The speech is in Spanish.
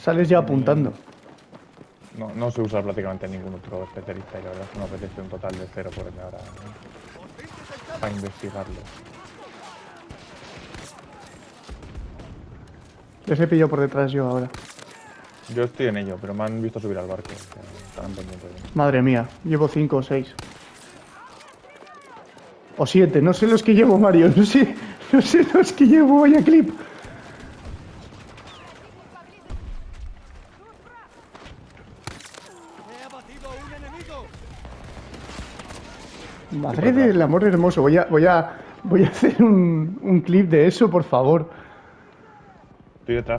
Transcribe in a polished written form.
Sales ya apuntando. No se usa prácticamente ningún otro especialista y la verdad es que me apetece un total de 0 ponerme ahora a investigarlo. Les he pillado por detrás yo ahora. Yo estoy en ello, pero me han visto subir al barco. O sea, estarán pendientes de mí. Madre mía, llevo 5 o 6. O 7, no sé los que llevo, Mario. No sé los que llevo, vaya clip. Madre del amor hermoso, voy a hacer un clip de eso, por favor. Estoy detrás.